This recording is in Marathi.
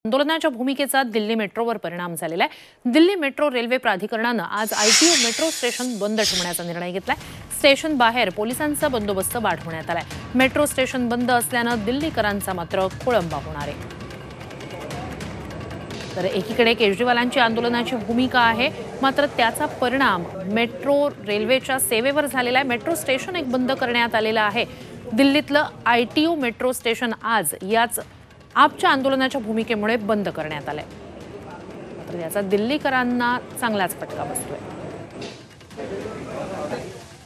आंदोलनाच्या भूमिकेचा दिल्ली मेट्रोवर परिणाम झालेला आहे। दिल्ली मेट्रो रेल्वे प्राधिकरणाने आज आयटीओ मेट्रो स्टेशन बंद ठेवण्याचा निर्णय घेतलाय। स्टेशन बाहेर पोलिसांचा बंदोबस्त वाढवण्यात आलाय। मेट्रो स्टेशन बंद असल्याने दिल्लीकरांचा मात्र खोळंबा होणार आहे। तर एकीकडे केजरीवालांची आंदोलनाची भूमिका आहे, मात्र त्याचा परिणाम मेट्रो रेल्वेच्या सेवेवर झालेला आहे। मेट्रो स्टेशन एक बंद करण्यात आलेलं आहे। दिल्लीतलं आयटीओ मेट्रो स्टेशन आज याच आपच्या आंदोलनाच्या भूमिकेमुळे बंद करण्यात आलंय। मात्र याचा दिल्लीकरांना चांगलाच फटका बसतोय।